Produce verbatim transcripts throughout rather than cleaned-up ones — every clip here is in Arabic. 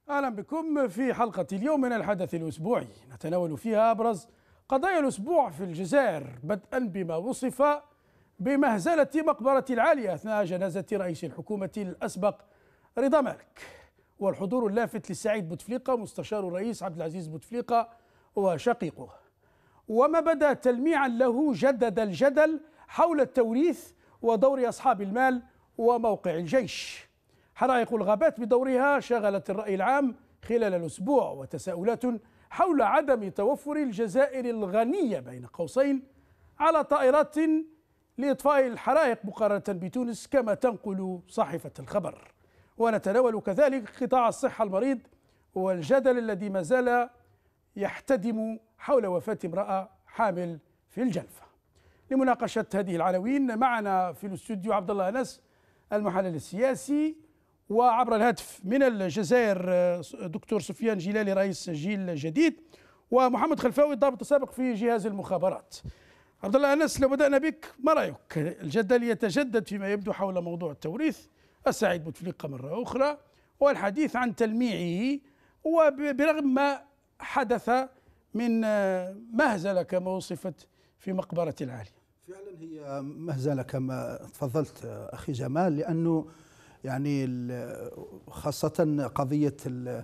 أهلا بكم في حلقة اليوم من الحدث الأسبوعي، نتناول فيها أبرز قضايا الأسبوع في الجزائر، بدءا بما وصف بمهزلة مقبرة العالية أثناء جنازة رئيس الحكومة الأسبق رضا مالك، والحضور اللافت لسعيد بوتفليقة مستشار الرئيس عبد العزيز بوتفليقة وشقيقه، وما بدا تلميعا له جدد الجدل حول التوريث ودور أصحاب المال وموقع الجيش. حرائق الغابات بدورها شغلت الرأي العام خلال الأسبوع، وتساؤلات حول عدم توفر الجزائر الغنية بين قوسين على طائرات لإطفاء الحرائق مقارنة بتونس كما تنقل صحيفة الخبر. ونتناول كذلك قطاع الصحة المريض والجدل الذي ما زال يحتدم حول وفاة امرأة حامل في الجلفة. لمناقشة هذه العناوين معنا في الاستوديو عبد الله أنس المحلل السياسي، وعبر الهاتف من الجزائر دكتور سفيان جلالي رئيس جيل جديد، ومحمد خلفاوي الضابط السابق في جهاز المخابرات. عبد الله أنس، لو بدأنا بك، ما رأيك؟ الجدل يتجدد فيما يبدو حول موضوع التوريث، السعيد بوتفليقة مرة أخرى، والحديث عن تلميعه، وبرغم ما حدث من مهزلة كما وصفت في مقبرة العالية. فعلا هي مهزلة كما تفضلت أخي جمال، لأنه يعني خاصة قضية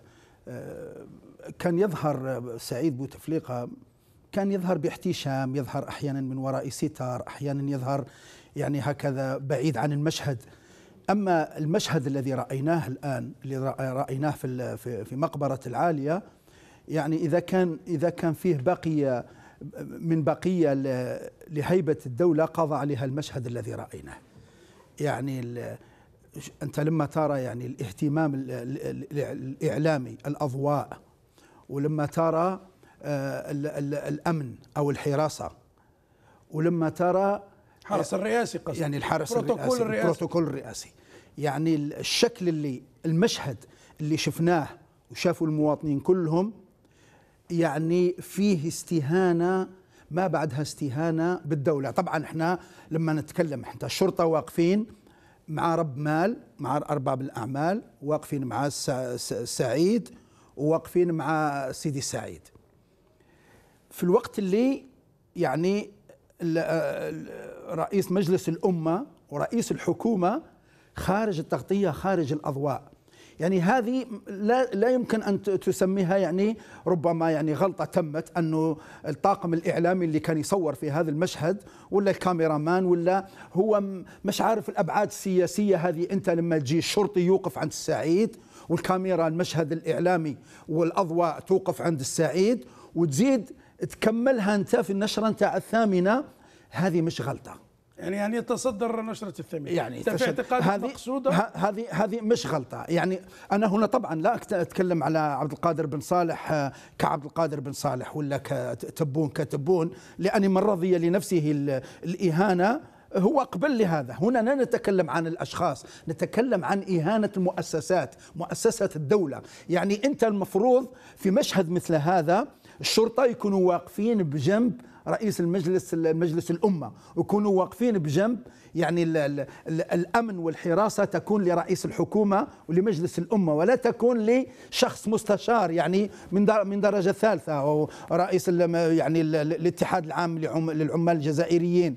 كان يظهر سعيد بوتفليقة، كان يظهر باحتشام، يظهر أحيانا من وراء ستار، أحيانا يظهر يعني هكذا بعيد عن المشهد. أما المشهد الذي رأيناه الآن، اللي رأيناه في في مقبرة العالية، يعني إذا كان إذا كان فيه بقية من بقية لهيبة الدولة قضى عليها المشهد الذي رأيناه. يعني أنت لما ترى يعني الاهتمام الإعلامي، الأضواء، ولما ترى الأمن أو الحراسة، ولما ترى الحرس الرئاسي قصدي يعني الحرس الرئاسي البروتوكول الرئاسي، يعني الشكل اللي المشهد اللي شفناه وشافوا المواطنين كلهم، يعني فيه استهانة ما بعدها استهانة بالدولة. طبعا احنا لما نتكلم احنا الشرطة واقفين مع رب مال، مع أرباب الأعمال، واقفين مع سعيد، وواقفين مع سيدي سعيد في الوقت اللي يعني رئيس مجلس الأمة ورئيس الحكومة خارج التغطية، خارج الأضواء. يعني هذه لا لا يمكن أن تسميها يعني ربما يعني غلطة تمت، أنه الطاقم الإعلامي اللي كان يصور في هذا المشهد ولا الكاميرامان ولا هو مش عارف الأبعاد السياسية هذه. أنت لما تجي الشرطي يوقف عند السعيد، والكاميرا المشهد الإعلامي والأضواء توقف عند السعيد، وتزيد تكملها أنت في النشرة نتاع الثامنة، هذه مش غلطة. يعني يعني يتصدر نشرة الثامنة، يعني في اعتقادك مقصودة؟ هذه هذه مش غلطة. يعني أنا هنا طبعا لا أتكلم على عبد القادر بن صالح كعبد القادر بن صالح ولا كتبون كتبون، لأني من رضي لنفسه الإهانة هو قبل لهذا. هنا لا نتكلم عن الأشخاص، نتكلم عن إهانة المؤسسات، مؤسسة الدولة. يعني أنت المفروض في مشهد مثل هذا الشرطة يكونوا واقفين بجنب رئيس المجلس المجلس الأمة، ويكونوا واقفين بجنب يعني ال ال ال الأمن والحراسة تكون لرئيس الحكومة ولمجلس الأمة، ولا تكون لشخص مستشار يعني من من درجة ثالثة، أو رئيس يعني الاتحاد العام للعمال الجزائريين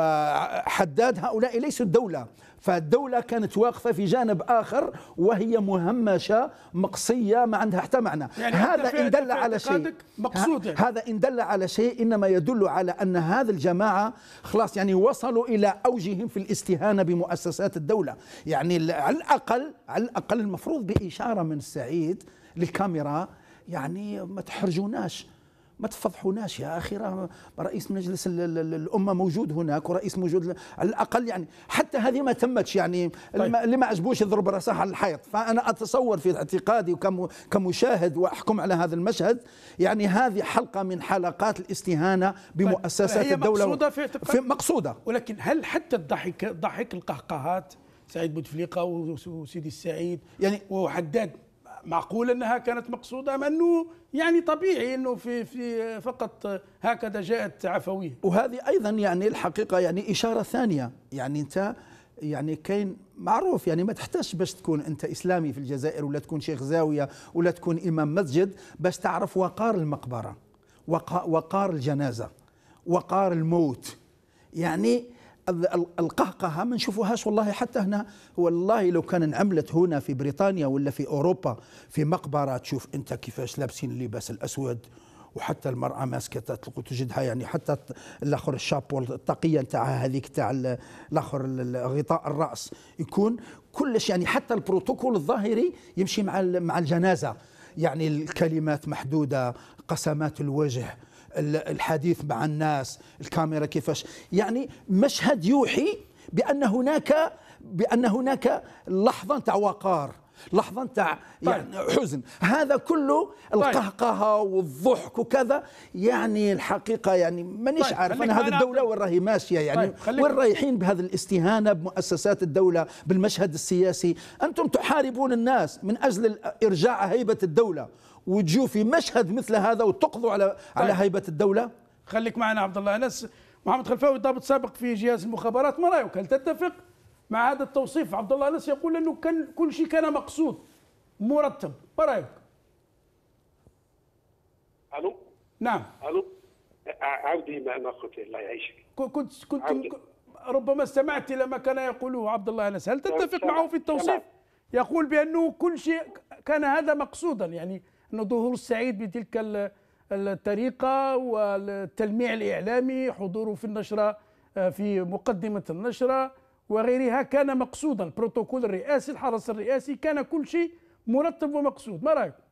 وحداد. هؤلاء ليسوا الدولة، فالدولة كانت واقفة في جانب آخر وهي مهمشة مقصية ما عندها حتى معنى. يعني هذا إن دل على شيء مقصود، يعني هذا إن دل على شيء إنما يدل على أن هذا الجماعة خلاص يعني وصلوا إلى أوجهم في الاستهانة بمؤسسات الدولة. يعني على الأقل على الأقل المفروض بإشارة من السعيد للكاميرا، يعني ما تحرجوناش، ما تفضحوناش يا أخي، رئيس مجلس الأمة موجود هناك ورئيس موجود على الأقل. يعني حتى هذه ما تمتش، يعني طيب. اللي ما عجبوش يضرب راسه على الحيط. فأنا أتصور في اعتقادي كمشاهد وأحكم على هذا المشهد، يعني هذه حلقة من حلقات الاستهانة بمؤسسات طيب. الدولة. مقصودة في, في مقصودة، ولكن هل حتى الضحك ضحك القهقهات سعيد بوتفليقة وسيدي السعيد يعني وحداد، معقول أنها كانت مقصودة أم أنه يعني طبيعي أنه في في فقط هكذا جاءت عفوية؟ وهذه أيضا يعني الحقيقة يعني إشارة ثانية. يعني أنت يعني كاين معروف يعني ما تحتاجش باش تكون أنت إسلامي في الجزائر ولا تكون شيخ زاوية ولا تكون إمام مسجد باش تعرف وقار المقبرة، وقار الجنازة، وقار الموت. يعني القهقهة ما نشوفوهاش والله حتى هنا. والله لو كان انعملت هنا في بريطانيا ولا في أوروبا في مقبرة تشوف أنت كيفاش لابسين اللباس الأسود، وحتى المرأة ماسكة تطلق تجدها يعني حتى الآخر الشابو الطاقية نتاعها هذيك تاع الآخر غطاء الرأس يكون كلش يعني حتى البروتوكول الظاهري يمشي مع مع الجنازة. يعني الكلمات محدودة، قسمات الوجه، الحديث مع الناس، الكاميرا كيفاش، يعني مشهد يوحي بأن هناك بأن هناك لحظة تاع وقار، لحظة تاع يعني حزن. هذا كله القهقهة والضحك وكذا، يعني الحقيقة يعني مانيش طيب. عارف أنا هذه الدولة وين راهي ماشية، يعني طيب. وين رايحين بهذه الاستهانة بمؤسسات الدولة، بالمشهد السياسي. أنتم تحاربون الناس من أجل إرجاع هيبة الدولة، وتجوا في مشهد مثل هذا وتقضوا على طيب. على هيبة الدولة. خليك معنا عبد الله أنس. محمد خلفاوي ضابط سابق في جهاز المخابرات، ما رأيك؟ هل تتفق مع هذا التوصيف؟ عبد الله أنس يقول انه كان كل شيء كان مقصود مرتب، ما رايك؟ الو نعم الو عودي ما قلت. الله يعيشك. كنت كنت عودي. ربما استمعت الى ما كان يقوله عبد الله أنس، هل تتفق معه في التوصيف؟ يقول بانه كل شيء كان هذا مقصودا، يعني انه ظهور السعيد بتلك الطريقه والتلميع الاعلامي، حضوره في النشره في مقدمه النشره وغيرها كان مقصودا، البروتوكول الرئاسي، الحرس الرئاسي، كان كل شيء مرتب ومقصود. ما رايك؟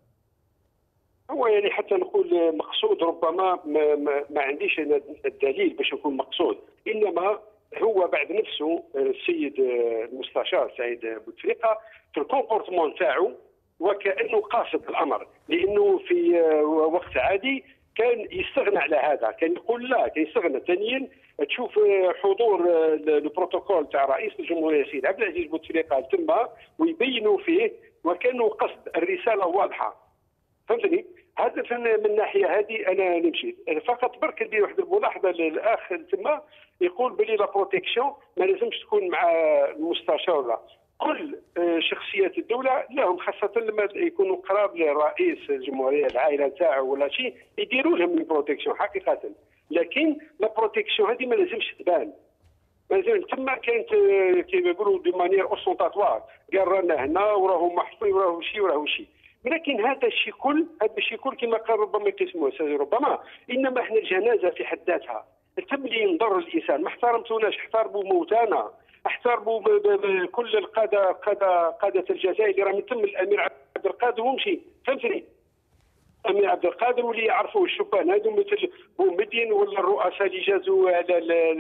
هو يعني حتى نقول مقصود ربما ما, ما, ما عنديش انا الدليل باش يكون مقصود، انما هو بعد نفسه السيد المستشار سعيد بوتفليقه في الكومبورتمون تاعو وكانه قاصد الامر، لانه في وقت عادي كان يستغنى على هذا، كان يقول لا، كان يستغنى. ثانيا تشوف حضور البروتوكول تاع رئيس الجمهوريه السيد عبد العزيز بوتفليقه تما ويبينوا فيه وكانوا قصد الرساله واضحه، فهمتني؟ هذا من الناحيه هذه انا نمشي. فقط برك ندير واحد الملاحظه للاخ تما يقول بلي لا بروتيكسيون ما لازمش تكون مع المستشار. لا، كل شخصيات الدوله لهم، خاصه لما يكونوا قراب لرئيس الجمهوريه العائله تاعو ولا شيء، يديروا لهم البروتيكسيون حقيقه. لكن لا بروتيكسيون هذه ما لازمش تبان. مازال تما كانت كيما يقولوا دو مانيير اوسونتاتوار، قال رانا هنا وراهو محفوظ وراهو شيء وراهو شيء. لكن هذا الشيء كل هذا الشيء كل كما قال ربما كيسموه ربما، انما احنا الجنازه في حد ذاتها تملي نضر الانسان. ما احترمتوناش، احترموا موتانا، احترموا كل القاده قاده قاده الجزائر اللي راه من تم الامير عبد القادر ومشي، فهمتني؟ الامير عبد القادر واللي يعرفوا الشبان هذو مثل بومدين ولا الرؤساء اللي جازوا على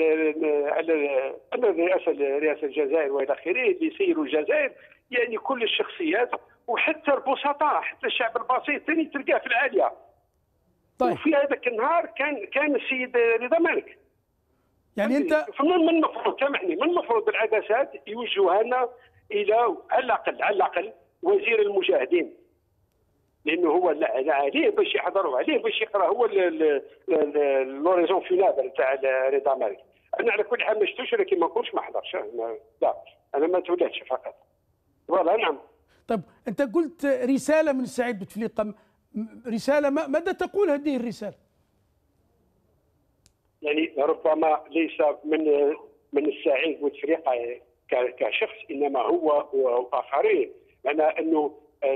على على رئاسه رئاسه الجزائر والى اخره، اللي سيروا الجزائر، يعني كل الشخصيات وحتى البسطاء، حتى الشعب البسيط ثاني تلقاه في العاليه. طيب. وفي هذاك النهار كان كان السيد رضا مالك. يعني انت من المفروض سامحني من المفروض العدسات يوجهوا لنا الى على الاقل على الاقل وزير المجاهدين، لانه هو عليه باش يحضروا عليه باش يقرا هو لوريزون فينابل تاع رضا مالك. انا على كل حال ما شفتوش، لكن ما نكونش ما حضرش. لا انا ما تولهتش فقط. والله نعم. طيب انت قلت رساله من سعيد بوتفليقه، رساله ماذا تقول هذه الرساله؟ يعني ربما ليس من من السعيد بوتفليقه كشخص، انما هو واخرين، لان انه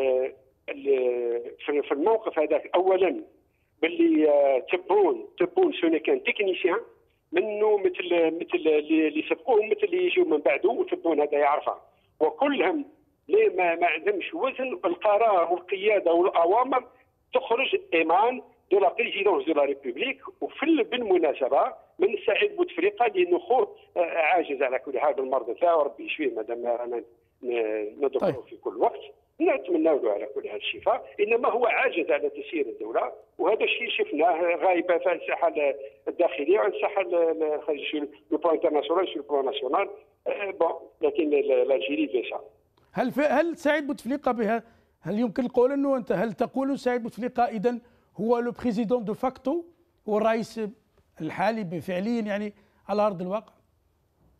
في الموقف هذاك اولا باللي تبون تبون سوني كان تكنيسيان منه مثل مثل اللي سبقوهم مثل اللي يجوا من بعده، وتبون هذا يعرفها، وكلهم ليه ما, ما عندهمش وزن القرار والقياده والاوامر تخرج ايمان دو لا بريزيدونس دو لا ريبوبليك. وفي بالمناسبه من سعيد بوتفليقه لانه خوه عاجز على كل حال بالمرض تاعو، ربي يشفيه مادام رانا ندعو في كل وقت، نتمنى له على كل حال الشفاء، انما هو عاجز على تسيير الدوله، وهذا الشيء شفناه غايبه في الساحه الداخليه وعلى الساحه الخارجيه، لو بلان انترناسيونال سو بلان ناسيونال. بون لكن الجيري فيسا. هل هل سعيد بوتفليقه بها، هل يمكن القول انه انت هل تقول سعيد بوتفليقه اذا هو لو بريزيدون دو فاكتو، هو الرئيس الحالي فعليا يعني على ارض الواقع؟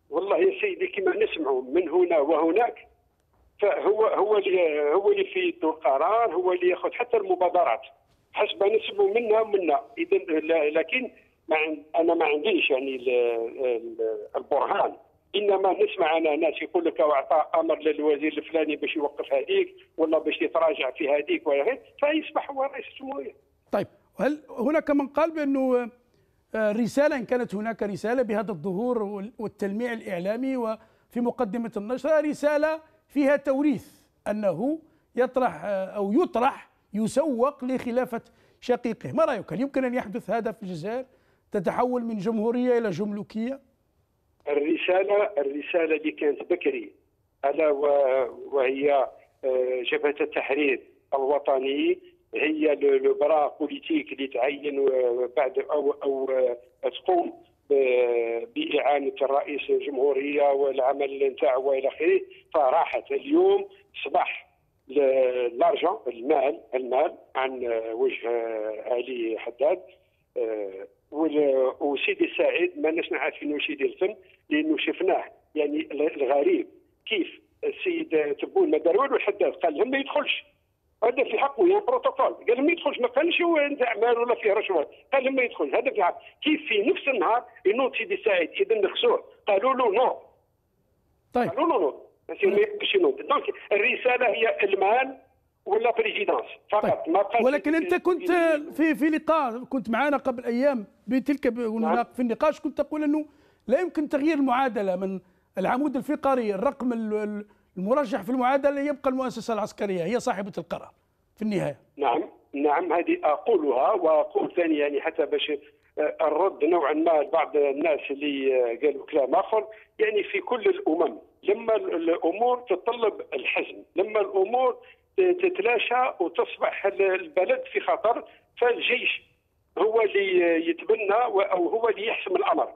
والله يا سيدي كما نسمعوا من هنا وهناك، فهو هو اللي هو اللي في يده القرار، هو اللي ياخذ حتى المبادرات حسب نسمعوا منا ومنا. اذا لكن ما انا ما عنديش يعني البرهان، انما نسمع انا ناس يقول لك واعطى امر للوزير الفلاني باش يوقف هذيك ولا باش يتراجع في هذيك ولا غير، فيصبح هو رئيس الجمهوريه. طيب، هل هناك من قال بانه رساله، ان كانت هناك رساله بهذا الظهور والتلميع الاعلامي وفي مقدمه النشره رساله فيها توريث، انه يطرح او يطرح يسوق لخلافه شقيقه، ما رايك؟ هل يمكن ان يحدث هذا في الجزائر؟ تتحول من جمهوريه الى جملوكيه؟ الرساله الرساله اللي كانت بكري الا وهي جبهه التحرير الوطني، هي لو برا بوليتيك اللي تعين بعد او او تقوم باعانه الرئيس الجمهوريه والعمل نتاعو والى اخره، فراحت اليوم صباح لارجون المال المال عن وجه علي حداد. وسيدي سعيد ما ناش عارفين واش يدير الفن، لانه شفناه يعني الغريب كيف السيد تبون ما دار والو، الحداد قال لهم ما يدخلش، هذا في حقه يا بروتوكول، قال لهم ما يدخلش، ما قالش هو نتاع مال ولا فيه رشوه، قال لهم ما يدخل، هذا في حقه. كيف في نفس النهار ينوض سيدي سعيد اذا نخسوه، قالوا له نو. طيب قالوا له نو باش ينوض. دونك الرساله هي المال ولا بريزيدانس فقط. طيب. ما قال. ولكن انت كنت في في لقاء كنت معنا قبل ايام بتلك في النقاش، كنت تقول انه لا يمكن تغيير المعادله من العمود الفقري، الرقم المرجح في المعادله يبقى المؤسسه العسكريه هي صاحبه القرار في النهايه. نعم نعم هذه اقولها، واقول ثاني يعني حتى باش الرد نوعا ما بعض الناس اللي قالوا كلام اخر، يعني في كل الامم لما الامور تتطلب الحزم، لما الامور تتلاشى وتصبح البلد في خطر، فالجيش هو اللي يتبنى او هو اللي يحسم الامر.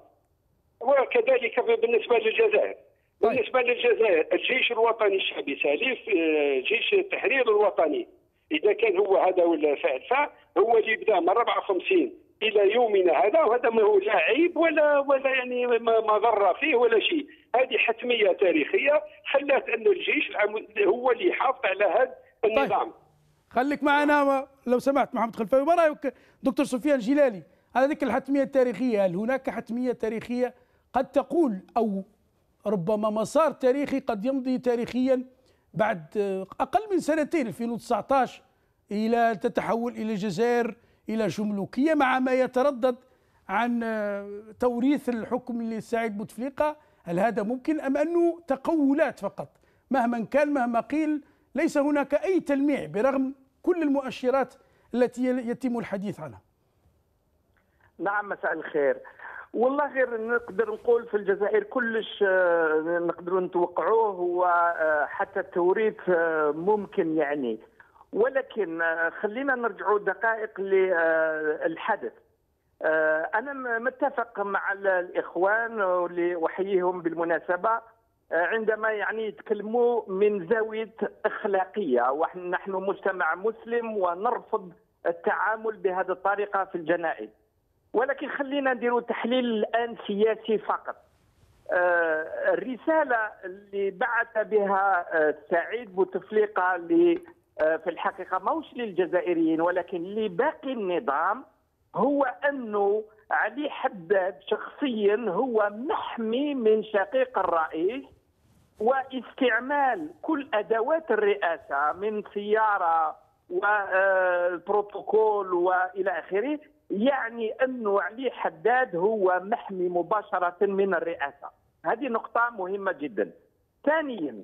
وكذلك بالنسبه للجزائر. طيب. بالنسبه للجزائر الجيش الوطني الشعبي سالف جيش التحرير الوطني، اذا كان هو هذا ولا فاعل فهو اللي بدا من أربعة وخمسين الى يومنا هذا، وهذا ما هو لا عيب ولا ولا يعني ما ضر فيه ولا شيء. هذه حتميه تاريخيه خلت ان الجيش هو اللي يحافظ على هذا النظام. طيب. خليك معنا لو سمحت محمد خلفاوي، ما رايك دكتور سفيان جلالي على ذيك الحتميه التاريخيه؟ هل هناك حتميه تاريخيه قد تقول او ربما مسار تاريخي قد يمضي تاريخيا بعد اقل من سنتين ألفين وتسعة عشر الى تتحول الى الجزائر الى جملوكيه، مع ما يتردد عن توريث الحكم لسعيد بوتفليقه؟ هل هذا ممكن ام انه تقولات فقط؟ مهما كان مهما قيل ليس هناك اي تلميع برغم كل المؤشرات التي يتم الحديث عنها. نعم مساء الخير. والله غير نقدر نقول في الجزائر كلش نقدروا نتوقعوه، وحتى التوريث ممكن يعني، ولكن خلينا نرجعوا دقائق للحدث. أنا متفق مع الإخوان واللي أحييهم بالمناسبة عندما يعني يتكلموا من زاوية أخلاقية، ونحن مجتمع مسلم ونرفض التعامل بهذه الطريقة في الجنائز. ولكن خلينا نديروا تحليل الآن سياسي فقط. الرسالة اللي بعث بها سعيد بوتفليقة في الحقيقة ماهوش للجزائريين ولكن لباقي النظام، هو أنه علي حداد شخصيا هو محمي من شقيق الرئيس، واستعمال كل أدوات الرئاسة من سيارة والبروتوكول وإلى آخره، يعني أنه علي حداد هو محمي مباشرة من الرئاسة. هذه نقطة مهمة جدا. ثانيا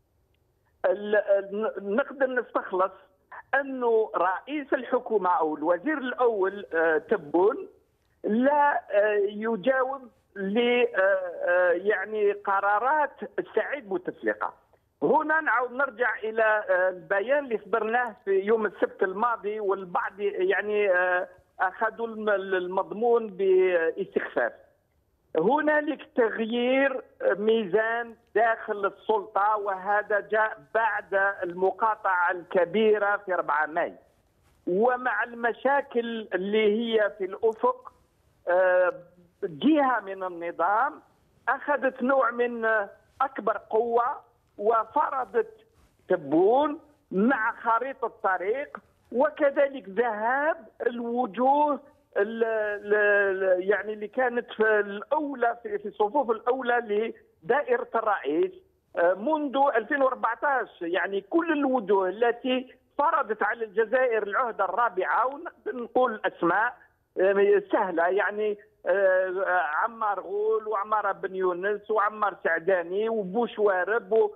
نقدر نستخلص أنه رئيس الحكومة أو الوزير الأول تبون لا يجاوب ل يعني قرارات سعيد بوتفليقة. هنا نعود نرجع إلى البيان اللي صدرناه في يوم السبت الماضي، والبعض يعني أخذوا المضمون باستخفاف. هنالك تغيير ميزان داخل السلطة، وهذا جاء بعد المقاطعة الكبيرة في أربعة ماي، ومع المشاكل اللي هي في الأفق جهة من النظام أخذت نوع من أكبر قوة وفرضت تبون مع خريطة الطريق، وكذلك ذهاب الوجوه ال ال يعني اللي كانت في الأولى في الصفوف الأولى لدائرة الرئيس منذ ألفين وأربعة عشر. يعني كل الوجوه التي فرضت على الجزائر العهدة الرابعة، ونقدر نقول أسماء سهلة، يعني عمار غول وعمار بن يونس وعمار سعداني وبوشوارب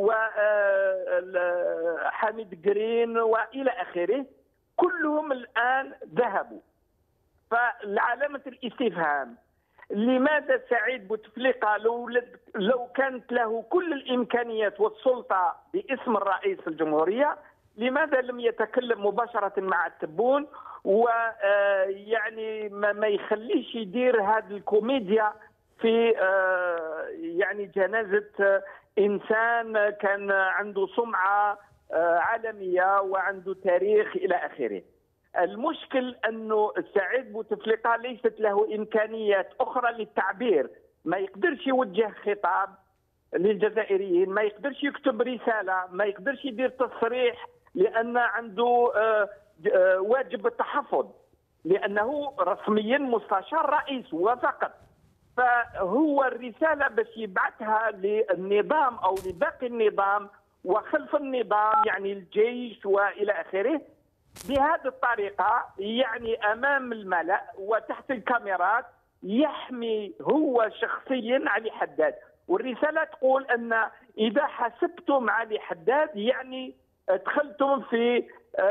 وحميد قرين وإلى آخره، كلهم الآن ذهبوا. فالعلامة الاستفهام، لماذا سعيد بوتفليقة لو لو كانت له كل الإمكانيات والسلطة باسم الرئيس الجمهورية، لماذا لم يتكلم مباشرة مع التبون ويعني ما يخليش يدير هذه الكوميديا في يعني جنازة إنسان كان عنده سمعة عالمية وعنده تاريخ إلى آخره. المشكل أنه سعيد بوتفليقة ليست له إمكانيات أخرى للتعبير، ما يقدرش يوجه خطاب للجزائريين، ما يقدرش يكتب رسالة، ما يقدرش يدير تصريح، لأن عنده واجب التحفظ، لأنه رسميا مستشار رئيس وفقط. فهو الرسالة باش يبعثها للنظام أو لباقي النظام وخلف النظام، يعني الجيش وإلى آخره، بهذه الطريقة، يعني أمام الملأ وتحت الكاميرات، يحمي هو شخصيا علي حداد. والرسالة تقول أن إذا حسبتم علي حداد يعني دخلتم في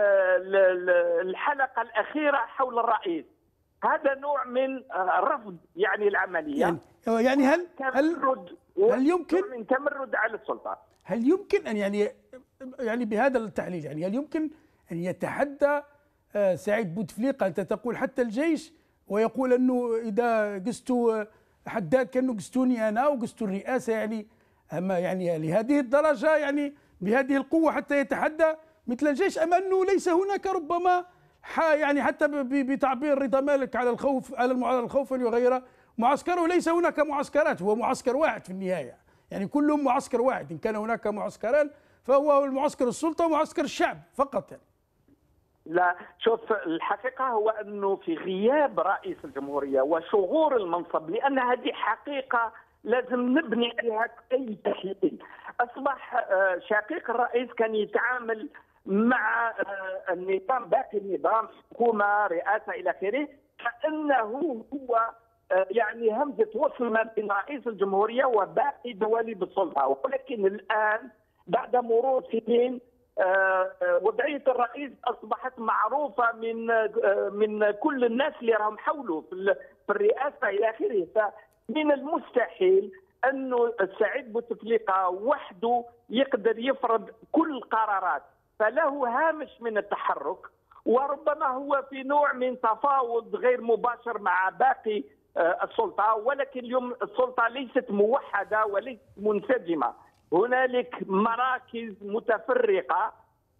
الحلقة الأخيرة حول الرئيس. هذا نوع من رفض يعني العملية، يعني, يعني هل هل هل يمكن من تمرد على السلطة؟ هل يمكن أن يعني يعني بهذا التحليل يعني هل يمكن أن يتحدى سعيد بوتفليقة، أنت تقول حتى الجيش، ويقول أنه إذا قستوا حداد كأنه قستوني أنا وقستوا الرئاسة، يعني أما يعني لهذه الدرجة، يعني بهذه القوة حتى يتحدى مثل الجيش، أم أنه ليس هناك ربما يعني حتى بتعبير رضا مالك على الخوف على المعارضة الخوف أن يغير معسكره، ليس هناك معسكرات، هو معسكر واحد في النهاية، يعني كلهم معسكر واحد، إن كان هناك معسكران فهو المعسكر السلطة ومعسكر الشعب فقط يعني. لا، شوف، الحقيقة هو أنه في غياب رئيس الجمهورية وشغور المنصب، لأن هذه حقيقة لازم نبني عليها أي تحليل، أصبح شقيق الرئيس كان يتعامل مع النظام، باقي النظام، حكومة، رئاسة إلى آخره، كأنه هو يعني همزة وصل ما بين رئيس الجمهورية وباقي دواليب السلطة. ولكن الآن بعد مرور سنين وضعية الرئيس أصبحت معروفة من من كل الناس اللي راهم حوله في الرئاسة إلى آخره. فمن المستحيل أنه سعيد بوتفليقة وحده يقدر يفرض كل القرارات، فله هامش من التحرك، وربما هو في نوع من تفاوض غير مباشر مع باقي السلطة. ولكن اليوم السلطة ليست موحدة وليست منسجمة، هنالك مراكز متفرقة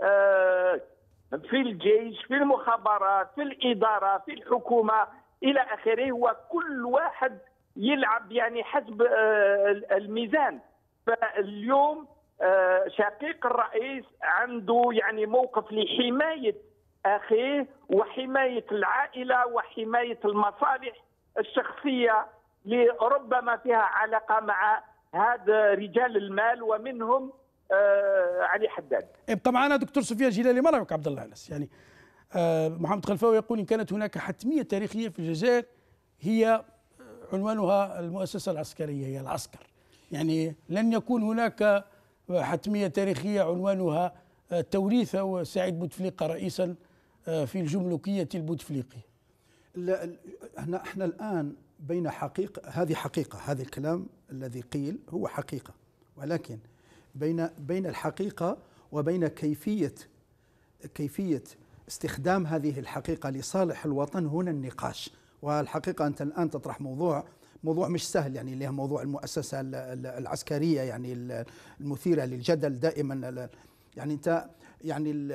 في الجيش، في المخابرات، في الإدارة، في الحكومة إلى آخره، وكل واحد يلعب يعني حسب الميزان. فاليوم شقيق الرئيس عنده يعني موقف لحماية أخيه وحماية العائلة وحماية المصالح الشخصية اللي ربما فيها علاقة مع هذا رجال المال، ومنهم آه علي حداد. ابقى معنا دكتور سفيان جلالي. مرحبا عبد الله أنس. يعني آه محمد خلفاوي يقول إن كانت هناك حتمية تاريخية في الجزائر هي عنوانها المؤسسة العسكرية، هي العسكر، يعني لن يكون هناك حتمية تاريخية عنوانها توريث سعيد بوتفليقة رئيسا في الجملكية البوتفليقية. لا، احنا احنا الآن بين حقيقة، هذه حقيقة، هذا الكلام الذي قيل هو حقيقة، ولكن بين بين الحقيقة وبين كيفية كيفية استخدام هذه الحقيقة لصالح الوطن هنا النقاش. والحقيقة أنت الآن تطرح موضوع موضوع مش سهل، يعني اللي هو موضوع المؤسسة العسكرية، يعني المثيرة للجدل دائما. يعني أنت يعني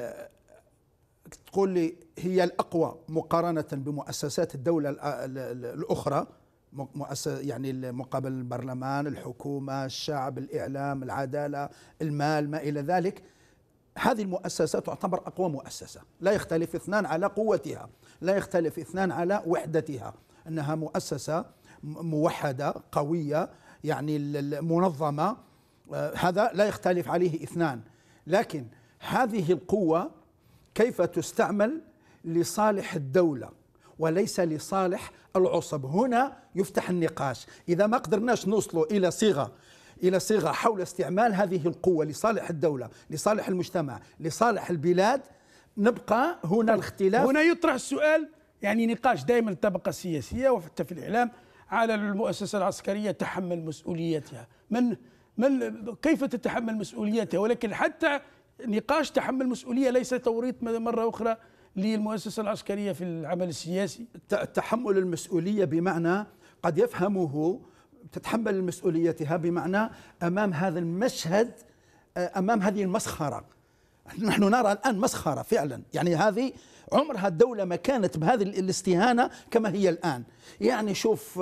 تقول لي هي الأقوى مقارنة بمؤسسات الدولة الأخرى، مؤسسة يعني مقابل البرلمان، الحكومة، الشعب، الإعلام، العدالة، المال، ما إلى ذلك. هذه المؤسسة تعتبر أقوى مؤسسة، لا يختلف اثنان على قوتها، لا يختلف اثنان على وحدتها، أنها مؤسسة موحدة قوية يعني منظمة، هذا لا يختلف عليه اثنان. لكن هذه القوة كيف تستعمل لصالح الدولة وليس لصالح العصب، هنا يفتح النقاش. إذا ما قدرناش نوصلوا إلى صيغة إلى صيغة حول استعمال هذه القوة لصالح الدولة، لصالح المجتمع، لصالح البلاد، نبقى هنا الاختلاف. هنا يطرح السؤال، يعني نقاش دائما الطبقة السياسية وحتى في الإعلام على المؤسسة العسكرية تحمل مسؤوليتها، من من كيف تتحمل مسؤوليتها، ولكن حتى نقاش تحمل مسؤولية ليس توريط مرة أخرى للمؤسسة العسكرية في العمل السياسي. تحمل المسؤولية بمعنى قد يفهمه تتحمل مسؤوليتها بمعنى أمام هذا المشهد، أمام هذه المسخرة. نحن نرى الآن مسخرة فعلا، يعني هذه عمرها الدولة ما كانت بهذه الاستهانة كما هي الآن. يعني شوف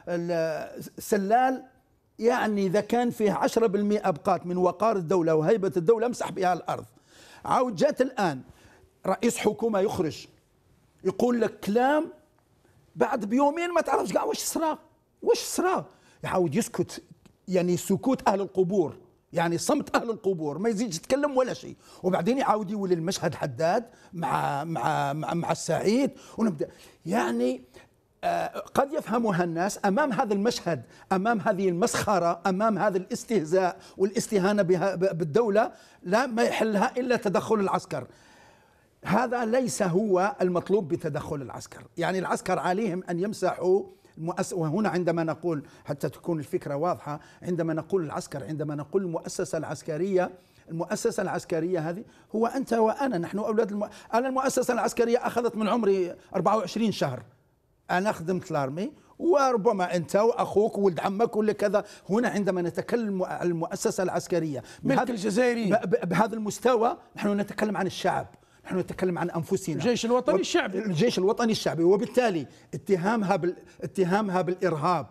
سلال، يعني إذا كان فيه عشرة بالمئة أبقات من وقار الدولة وهيبة الدولة مسح بها الأرض. عاود جات الآن رئيس حكومة يخرج يقول لك كلام بعد بيومين ما تعرفش قاع واش صرا واش صرا، يعاود يسكت، يعني سكوت أهل القبور، يعني صمت أهل القبور، ما يزيدش يتكلم ولا شيء. وبعدين يعاود يولي المشهد حداد مع مع مع, مع السعيد، ونبدأ يعني آه قد يفهمها الناس أمام هذا المشهد، أمام هذه المسخرة، أمام هذا الاستهزاء والاستهانة بها بالدولة، لا ما يحلها إلا تدخل العسكر. هذا ليس هو المطلوب بتدخل العسكر، يعني العسكر عليهم أن يمسحوا المؤسسة. وهنا عندما نقول حتى تكون الفكرة واضحة، عندما نقول العسكر، عندما نقول المؤسسة العسكرية، المؤسسة العسكرية هذه هو أنت وأنا، نحن أولاد الم... أنا المؤسسة العسكرية أخذت من عمري أربعة وعشرين شهر، أنا خدمت الأرمي، وربما أنت وأخوك وولد عمك ولا كذا. هنا عندما نتكلم عن المؤسسة العسكرية ملك الجزائري بهذا المستوى، نحن نتكلم عن الشعب، نحن نتكلم عن أنفسنا، الجيش الوطني الشعبي، الجيش الوطني الشعبي. وبالتالي اتهامها بال... اتهامها بالإرهاب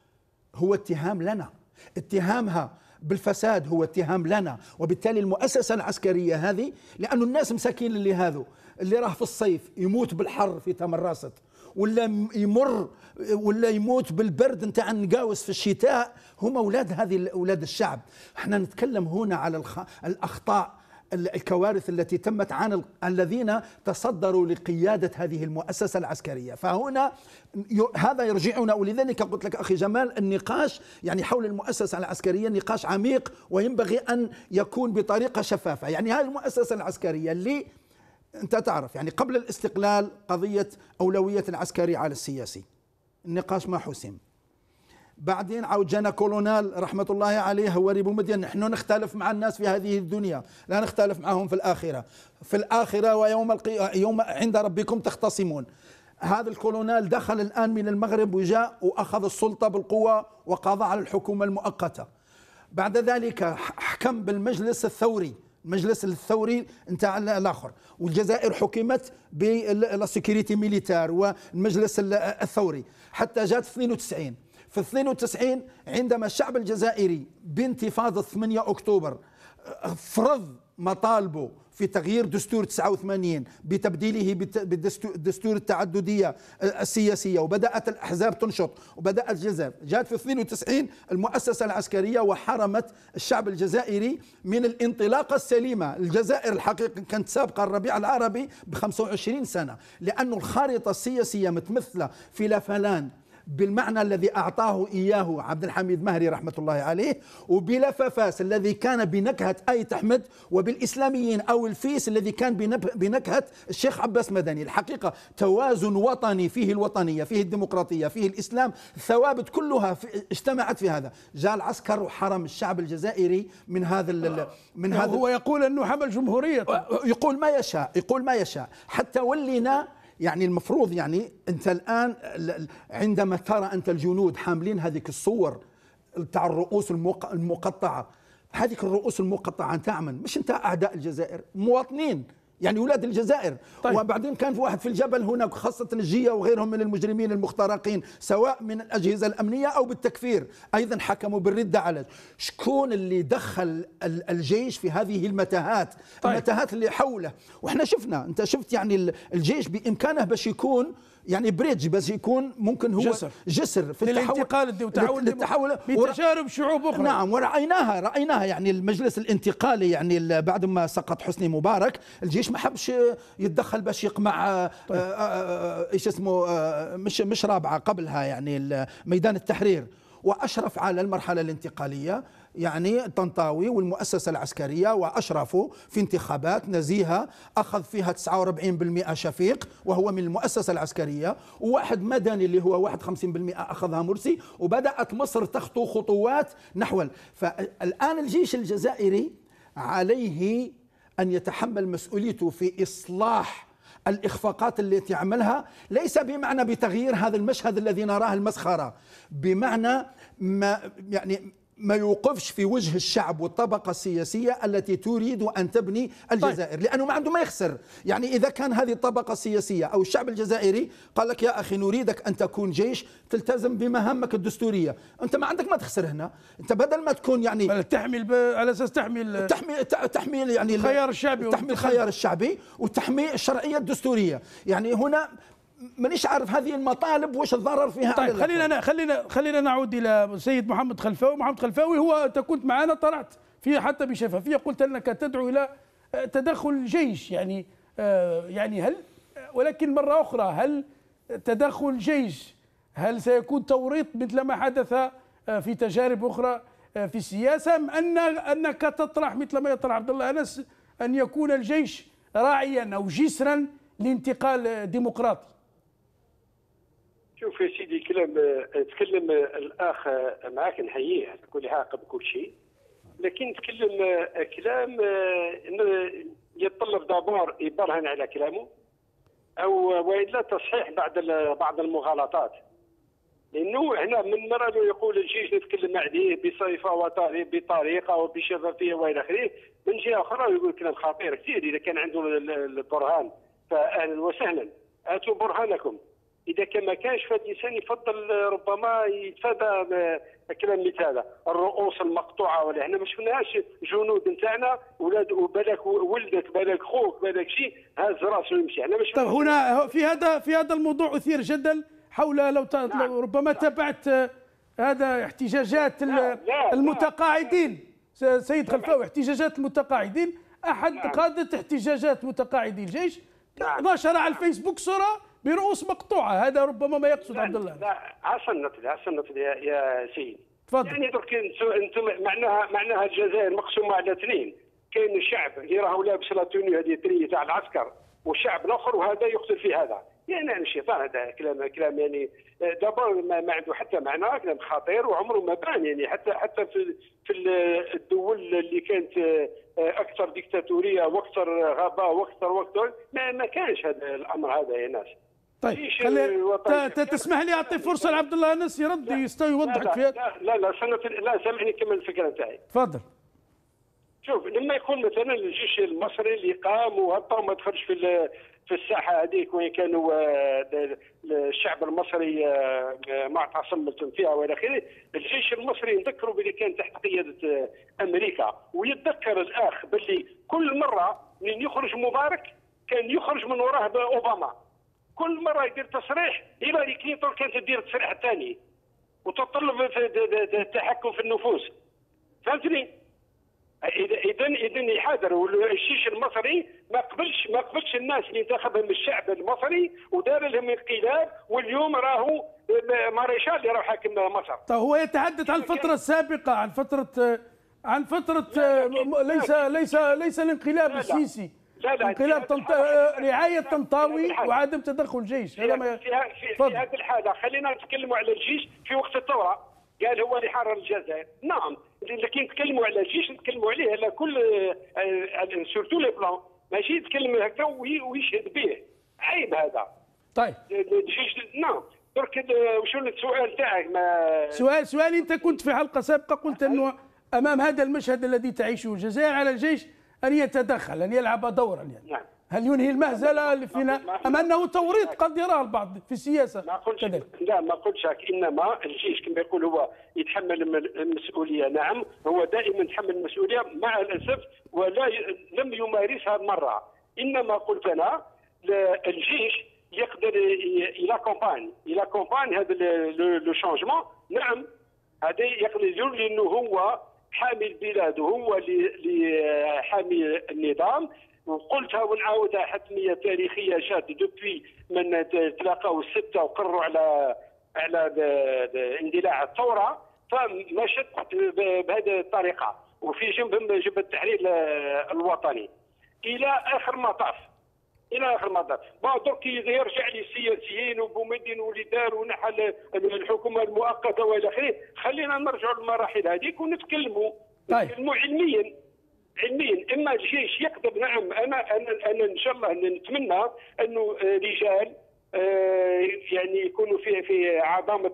هو اتهام لنا، اتهامها بالفساد هو اتهام لنا. وبالتالي المؤسسة العسكرية هذه، لأن الناس مساكين اللي هذو اللي راه في الصيف يموت بالحر في تمرست، ولا يمر ولا يموت بالبرد نتاع النقاوس في الشتاء، هم أولاد هذه أولاد الشعب. احنا نتكلم هنا على الخ... الأخطاء، الكوارث التي تمت عن الذين تصدروا لقيادة هذه المؤسسة العسكرية. فهنا هذا يرجعنا، ولذلك قلت لك أخي جمال النقاش يعني حول المؤسسة العسكرية نقاش عميق، وينبغي أن يكون بطريقة شفافة. يعني هذه المؤسسة العسكرية اللي أنت تعرف يعني قبل الاستقلال قضية أولوية العسكري على السياسي، النقاش ما حسم. بعدين عاود جانا كولونيل رحمة الله عليه هو ريبو مدين، نحن نختلف مع الناس في هذه الدنيا، لا نختلف معهم في الآخرة، في الآخرة ويوم القيامة يوم عند ربكم تختصمون. هذا الكولونيل دخل الآن من المغرب وجاء وأخذ السلطة بالقوة وقضى على الحكومة المؤقتة. بعد ذلك حكم بالمجلس الثوري، المجلس الثوري نتاع الاخر، والجزائر حكمت بالسيكوريتي ميليتار والمجلس الثوري حتى جات اثنين وتسعين. في اثنين وتسعين عندما الشعب الجزائري بانتفاضة ثمانية أكتوبر فرض مطالبه في تغيير دستور تسعة وثمانين بتبديله بالدستور التعددية السياسية، وبدأت الأحزاب تنشط وبدأت الجزائر، جاءت في اثنين وتسعين المؤسسة العسكرية وحرمت الشعب الجزائري من الانطلاقة السليمة. الجزائر الحقيقة كانت سابقة الربيع العربي ب خمسة وعشرين سنة، لأن الخارطة السياسية متمثلة في لافلان بالمعنى الذي أعطاه إياه عبد الحميد مهري رحمة الله عليه، وبلا فاس الذي كان بنكهة آية أحمد، وبالإسلاميين أو الفيس الذي كان بنكهة الشيخ عباس مدني. الحقيقة توازن وطني، فيه الوطنية، فيه الديمقراطية، فيه الإسلام، الثوابت كلها في اجتمعت في هذا. جاء العسكر وحرم الشعب الجزائري من هذا من هذا. هو يقول أنه حمل جمهورية، يقول ما يشاء، يقول ما يشاء، حتى ولينا يعني المفروض يعني أنت الآن عندما ترى أنت الجنود حاملين هذيك الصور تاع الرؤوس المقطعة، هذيك الرؤوس المقطعة نتاع من؟ مش نتاع أعداء الجزائر، مواطنين يعني أولاد الجزائر. طيب. وبعدين كان في واحد في الجبل هناك، خاصة الجية وغيرهم من المجرمين المخترقين سواء من الأجهزة الأمنية أو بالتكفير، أيضا حكموا بالردة على شكون اللي دخل الجيش في هذه المتاهات. طيب. المتاهات اللي حوله، وإحنا شفنا، أنت شفت يعني الجيش بإمكانه باش يكون يعني بريدج، بس يكون ممكن هو جسر, جسر في الانتقال والتحول للتحول بتجارب شعوب أخرى. نعم، ورأيناها رأيناها يعني المجلس الانتقالي، يعني بعد ما سقط حسني مبارك الجيش ما حبش يتدخل باش يقمع. طيب. ايش اسمه، مش مش رابعة قبلها يعني ميدان التحرير، وأشرف على المرحلة الانتقالية يعني طنطاوي والمؤسسة العسكرية، وأشرفوا في انتخابات نزيهة أخذ فيها تسعة وأربعين بالمئة شفيق وهو من المؤسسة العسكرية، وواحد مدني اللي هو واحد وخمسين بالمئة أخذها مرسي، وبدأت مصر تخطو خطوات نحو. فالآن الجيش الجزائري عليه أن يتحمل مسؤوليته في إصلاح الإخفاقات التي عملها، ليس بمعنى بتغيير هذا المشهد الذي نراه المسخرة، بمعنى ما يعني ما يوقفش في وجه الشعب والطبقة السياسية التي تريد أن تبني الجزائر. طيب. لأنه ما عنده ما يخسر. يعني إذا كان هذه الطبقة السياسية أو الشعب الجزائري قال لك يا أخي نريدك أن تكون جيش تلتزم بمهامك الدستورية، أنت ما عندك ما تخسر هنا. أنت بدل ما تكون يعني تحمي على أساس تحمي تحمي تحمي يعني الخيار الشعبي، تحمي الخيار الشعبي وتحمي الشرعية الدستورية. يعني هنا مانيش عارف هذه المطالب وش الضرر فيها. طيب خلينا خلينا خلينا نعود الى السيد محمد خلفاوي. محمد خلفاوي، هو انت كنت معنا طلعت فيه حتى بشفافيه، قلت انك تدعو الى تدخل الجيش، يعني يعني هل، ولكن مره اخرى هل تدخل الجيش هل سيكون توريط مثل ما حدث في تجارب اخرى في السياسه، ام ان انك تطرح مثل ما يطرح عبد الله انس ان يكون الجيش راعيا او جسرا لانتقال ديمقراطي؟ شوف يا سيدي، كلام تكلم الاخ معاك نحييه على كل حق بكل شيء، لكن تكلم كلام يتطلب دابور يبرهن على كلامه او والا تصحيح بعض بعض المغالطات. لانه هنا من مره يقول الجيش نتكلم عليه بصفه وبطريقه وبشفافيه والى اخره، من جهه اخرى يقول كلام خطير كثير. اذا كان عنده البرهان فاهلا وسهلا، هاتوا برهانكم. إذا كان ما كانش فهاد الإنسان يفضل ربما يتفادى كلام مثل هذا، الرؤوس المقطوعة. ولا احنا ما شفناهاش جنود نتاعنا ولاد وبالك ولدك بالك خوك بالك شيء هاز راسه يمشي. احنا ما طيب هنا في هذا في هذا الموضوع أثير جدل حول لو, نعم. لو ربما تابعت هذا احتجاجات لا. لا. المتقاعدين سيد خلفاوي، احتجاجات المتقاعدين، أحد نعم. قادة احتجاجات متقاعدي الجيش نعم. نشر على الفيسبوك صورة برؤوس مقطوعه. هذا ربما ما يقصد عبد الله. لا عصنت لي عصنت لي يا سيدي. تفضل. يعني درك انتم معناها معناها الجزائر مقسومه على اثنين، كاين الشعب اللي راهو لابس لا توني هذه التريه تاع العسكر، والشعب الاخر وهذا يقتل في هذا. يعني الشيطان هذا كلام كلام يعني دابا ما, ما عنده حتى معنى، كلام خطير وعمره ما بان. يعني حتى حتى في في الدول اللي كانت اكثر ديكتاتوريه واكثر غباء واكثر واكثر ما, ما كانش هذا الامر هذا يا ناس. طيب خلي تسمح لي اعطي فرصه لعبد الله انس يرد يستوي يوضح في لا لا لا سنة لا سامحني كمل الفكره نتاعي. تفضل. شوف لما يكون مثلا الجيش المصري اللي قام وهبط وما دخلش في في الساحه هذيك وين كانوا الشعب المصري معتصم فيها والى اخره، الجيش المصري نذكروا باللي كان تحت قياده امريكا، ويتذكر الاخ باللي كل مره من يخرج مبارك كان يخرج من وراه اوباما، كل مره يدير تصريح. هيلاري كلينتون كانت تدير التصريح الثاني وتطلب التحكم في النفوس. فهمتني؟ اذا اذا اذا يحاذر الجيش المصري ما قبلش ما قبلش الناس اللي انتخبهم الشعب المصري ودار لهم انقلاب، واليوم راهو ماريشال اللي راه حاكم مصر. طيب هو يتحدث عن الفتره السابقه، عن فتره عن فتره لا لا ليس ليس ليس الانقلاب السيسي. لا لا انقلاب طنط... رعايه طنطاوي وعدم تدخل الجيش. هذا ما في, في, في هذه الحاله خلينا نتكلموا على الجيش في وقت الثوره، قال هو اللي حرر الجزائر. نعم، لكن نتكلموا على الجيش نتكلموا عليه على كل سورتو لي بلان، ماشي يتكلم هكا ويشهد به. عيب هذا. طيب الجيش نعم. درك وشو السؤال تاعك؟ ما سؤال سؤالي انت كنت في حلقه سابقه قلت انه امام هذا المشهد الذي تعيشه الجزائر على الجيش ان يتدخل، ان يلعب دورا. يعني نعم. هل ينهي المهزله اللي فينا ام انه توريط قد يراه البعض في السياسه؟ ما قلتش لا ما قلتش هك، انما الجيش كما يقول هو يتحمل المسؤوليه، نعم هو دائما يتحمل المسؤوليه مع الاسف، ولا لم يمارسها مره. انما قلت انا الجيش يقدر الى كومباني الى كومباني هذا لو شونجمون، نعم هذا يقدر يقول لانه هو حامي البلاد وهو اللي حامي النظام. وقلتها ونعاودها حتميه تاريخيه جات دوبي من تلاقاو السته وقرروا على على اندلاع الثوره، فمشت بهذه الطريقه وفي جنبهم جبهه التحرير الوطني الى اخر مطاف الى اخر مطاف. ما درك يرجع لي السياسيين وبومدين واللي دار ونحل الحكومه المؤقته والى اخره، خلينا نرجعوا للمراحل هذيك ونتكلموا نتكلموا علميا علميا. اما الجيش يقدر، نعم انا انا انا ان شاء الله نتمنى انه رجال يعني يكونوا في في عظمه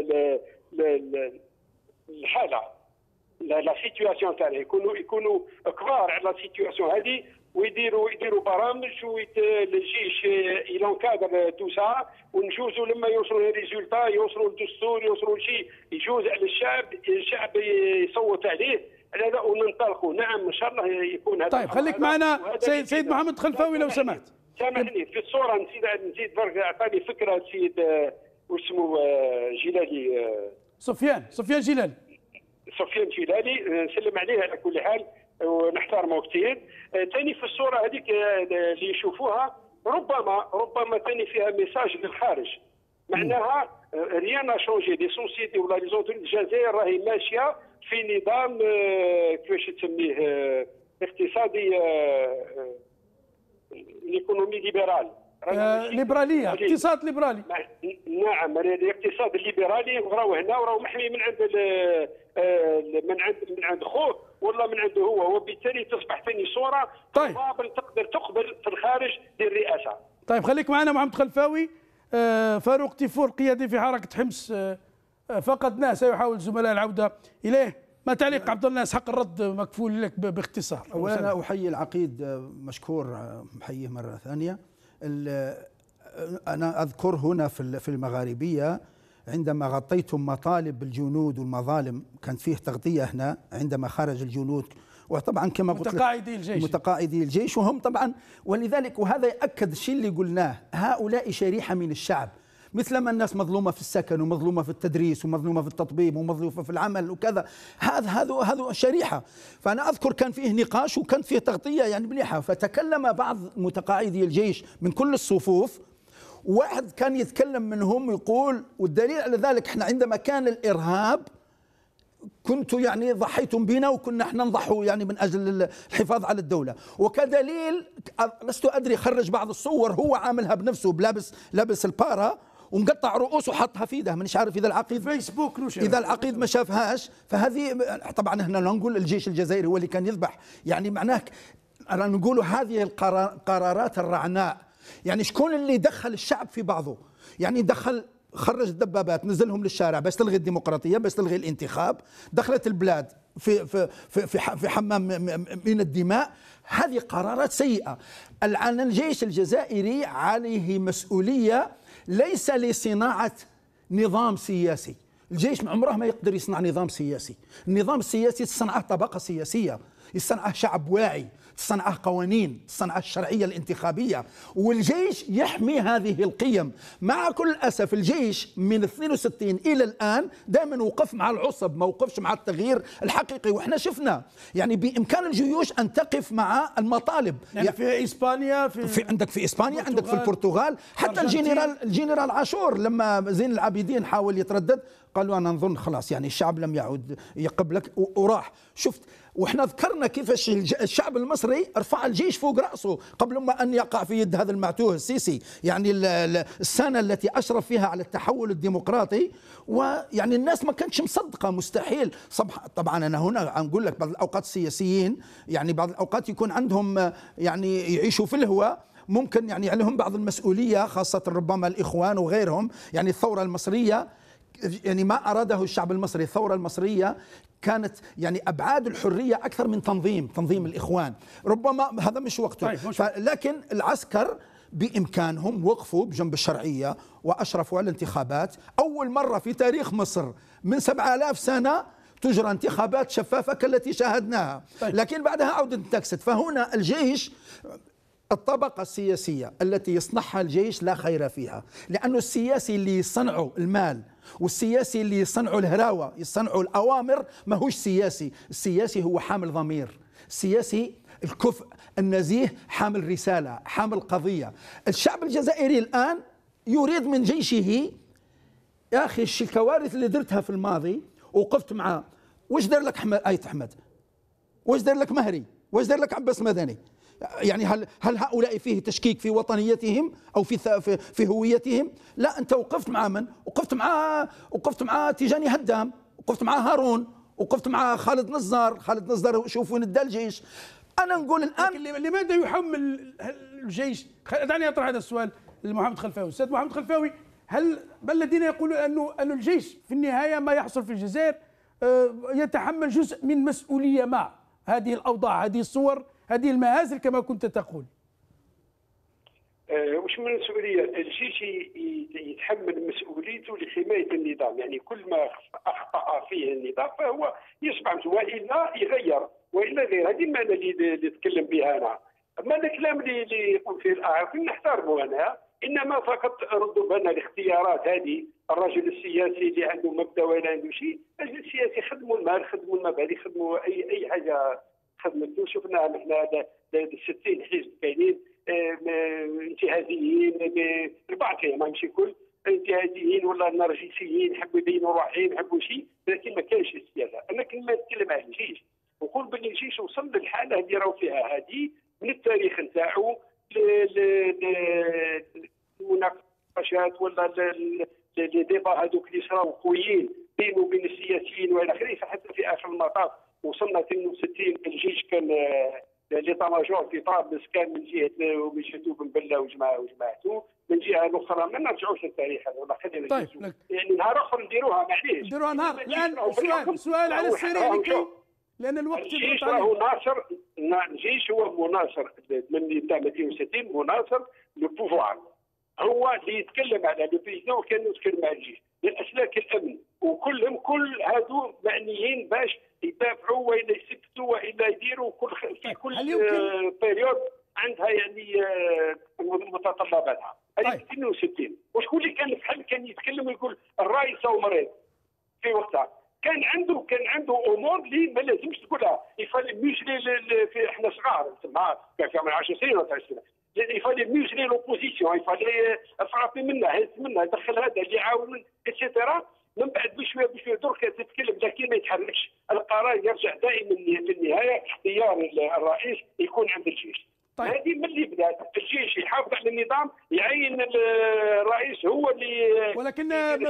الحاله لا سيتواسيون تاعنا، يكونوا يكونوا كبار على السيتواسيون هذه ويديروا يديروا برامج والجيش يلونكادر تو سا، ونجوزوا لما يوصلوا للريزولتا يوصلوا للدستور يوصلوا لشيء يجوز على الشعب، الشعب يصوت عليه هذا وننطلقوا. نعم ان شاء الله يكون هذا. طيب خليك معنا سيد سيد محمد خلفاوي لو سمحت. سامحني في الصوره نسيت نسيت برك اعطاني فكره السيد واسمه جلالي سفيان سفيان جلالي سفيان جلالي، نسلم عليه على كل حال ونحترمه كثير. ثاني في الصوره هذيك اللي يشوفوها ربما ربما ثاني فيها ميساج للخارج، معناها ريان شونجي دي سوسيتي ولا لي زوتر. الجزائر راهي ماشيه في نظام كيفاش تسميه اقتصادي الايكونومي ليبرال، آه ليبراليه، اقتصاد ليبرالي. نعم الاقتصاد الليبرالي وراهو هنا وراهو محمي من عند من عند من عند خوه ولا من عنده هو، وبالتالي تصبح ثاني صوره طيب تقدر تقبل في الخارج للرئاسه. طيب خليك معنا محمد خلفاوي. آه فاروق تيفور قيادي في حركه حمص آه فقدناه، سيحاول الزملاء العوده اليه. ما تعليق عبد الناس؟ حق الرد مكفول لك باختصار. اولا انا احيي العقيد مشكور، محييه مره ثانيه. انا اذكر هنا في المغاربيه عندما غطيتم مطالب الجنود والمظالم كانت فيه تغطيه هنا عندما خرج الجنود، وطبعا كما قلت متقاعدي الجيش متقاعدي الجيش وهم طبعا، ولذلك وهذا ياكد الشيء اللي قلناه، هؤلاء شريحه من الشعب، مثلما الناس مظلومه في السكن ومظلومه في التدريس ومظلومه في التطبيب ومظلومه في العمل وكذا، هذا هذا هذا شريحه. فانا اذكر كان فيه نقاش وكان فيه تغطيه يعني مليحه، فتكلم بعض متقاعدي الجيش من كل الصفوف، واحد كان يتكلم منهم يقول، والدليل على ذلك احنا عندما كان الارهاب كنت يعني ضحيتم بنا وكنا احنا نضحوا يعني من اجل الحفاظ على الدوله. وكدليل لست ادري، خرج بعض الصور هو عاملها بنفسه بلابس لابس البارا ومقطع رؤوسه وحطها في ايده، مانيش عارف اذا العقيد فيسبوك اذا العقيد ما شافهاش. فهذه طبعا احنا نقول الجيش الجزائري هو اللي كان يذبح، يعني معناه نقول هذه القرارات الرعناء. يعني شكون اللي دخل الشعب في بعضه؟ يعني دخل خرج الدبابات، نزلهم للشارع بس تلغي الديمقراطيه، بس تلغي الانتخاب، دخلت البلاد في في في في, في حمام من الدماء. هذه قرارات سيئه. الآن الجيش الجزائري عليه مسؤوليه ليس لصناعه نظام سياسي. الجيش عمره ما يقدر يصنع نظام سياسي. النظام السياسي تصنعه طبقه سياسيه، يصنعه شعب واعي، تصنعه قوانين، تصنعه الشرعية الانتخابية، والجيش يحمي هذه القيم. مع كل الأسف الجيش من اثنين وستين إلى الآن دائما وقف مع العصب، ما وقفش مع التغيير الحقيقي. وإحنا شفنا يعني بإمكان الجيوش أن تقف مع المطالب. يعني في إسبانيا في, في عندك في إسبانيا، عندك في البرتغال، حتى الجنرال الجنرال عاشور لما زين العابدين حاول يتردد قالوا أنا نظن خلاص يعني الشعب لم يعد يقبلك وراح. شفت، واحنا ذكرنا كيفاش الشعب المصري رفع الجيش فوق راسه قبل ما ان يقع في يد هذا المعتوه السيسي. يعني السنه التي اشرف فيها على التحول الديمقراطي، ويعني الناس ما كانتش مصدقه، مستحيل. طبعا انا هنا نقول لك بعض الاوقات السياسيين يعني بعض الاوقات يكون عندهم يعني يعيشوا في الهوى، ممكن يعني عليهم بعض المسؤوليه، خاصه ربما الاخوان وغيرهم. يعني الثوره المصريه يعني ما أراده الشعب المصري، الثورة المصرية كانت يعني أبعاد الحرية أكثر من تنظيم تنظيم الإخوان. ربما هذا مش وقته. طيب لكن العسكر بإمكانهم وقفوا بجنب الشرعية وأشرفوا على الانتخابات. أول مرة في تاريخ مصر من سبعة آلاف سنة تجرى انتخابات شفافة كالتي شاهدناها. لكن بعدها عودة تكست. فهنا الجيش، الطبقة السياسية التي يصنعها الجيش لا خير فيها، لأنه السياسي اللي يصنعوا المال والسياسي اللي يصنعوا الهراوة يصنعوا الأوامر ما هوش سياسي. السياسي هو حامل ضمير، السياسي الكفء النزيه حامل رسالة حامل قضية. الشعب الجزائري الآن يريد من جيشه، يا أخي الكوارث اللي درتها في الماضي وقفت معاه، وش دار لك أحمد آيت أحمد؟ وش دار لك مهري؟ وش دار لك عباس مدني؟ يعني هل هل هؤلاء فيه تشكيك في وطنيتهم او في في, في هويتهم؟ لا، انت وقفت مع من؟ وقفت مع وقفت مع تيجاني هدام، وقفت مع هارون، وقفت مع خالد نزار. خالد نزار شوف وين ادى الجيش. انا نقول الان لماذا يحمل الجيش؟ دعني اطرح هذا السؤال لمحمد خلفاوي. استاذ محمد خلفاوي، هل بل الذين يقولون انه انه الجيش في النهايه ما يحصل في الجزائر يتحمل جزء من مسؤوليه مع هذه الاوضاع، هذه الصور، هذه المهازل كما كنت تقول؟ أه وش من مسؤوليه؟ الجيش يتحمل مسؤوليته لحمايه النظام، يعني كل ما اخطا فيه النظام فهو يصبح، والا يغير، والا غير. هذه المعنى اللي, اللي تكلم بها انا. اما الكلام اللي يقول فيه الاخرين نحترمه انا، انما فقط ردوا بنا الاختيارات هذه. الرجل السياسي اللي عنده مبدا ولا عنده شيء، الرجل السياسي خدموا المال، خدموا المبادئ، خدموا اي اي حاجه خدمته. شفنا احنا ستين حزب كاينين انتهازيين، البعض كاين ماشي كل انتهازيين ولا نرجسيين، يحبوا يبينوا روحهم، يحبوا شيء، لكن ما كانش السياسه. انا كلمه نتكلم على الجيش ونقول باللي الجيش وصل للحاله اللي راهو فيها هذه من التاريخ نتاعو، المناقشات ولا لي ديبا هذوك اللي صراو قويين بينه وبين السياسيين والى اخره. فحتى في اخر المطاف وصلنا اثنين وستين الجيش كان ليطا ماجور في طرابلس كان من جهه ومن جهه بن بله وجماعه وجماعته، من جهه اخرى ما نرجعوش للتاريخ هذا، والله خلينا طيب يعني نهار اخر نديروها معليش، نديروها نهار. الان سؤال سؤال على السريع لكي لان الوقت الجيش راهو ناصر. الجيش هو مناصر من تاع اثنين وستين، مناصر للبوفوار، هو اللي يتكلم على البريزيدون وكان يتكلم على الجيش للاسلاك الامن، وكلهم كل هذو معنيين باش يدافعوا والا يسكتوا والا يديروا كل في كل بيريود عندها يعني متطلباتها. هذه اثنين وستين وشكون اللي كان في حل كان يتكلم ويقول الرئيس هو مريض في وقتها، كان عنده كان عنده امور اللي ما لازمش تقولها. يفعل ميجلي في احنا صغار تسمى كان في عمر عشر سنين ولا عشرين سنه، يفعل ميجلي لوبوزيسيون، يفعل افراطي منها هز منها دخل هذا اللي يعاون اتسيتيرا. من بعد بشويه بشويه درك تتكلم لكن ما يتحركش. القرار يرجع دائما في النهايه اختيار الرئيس يكون عند الجيش. طيب. هذه من اللي بدات الجيش يحافظ على النظام، يعين الرئيس هو اللي ولكن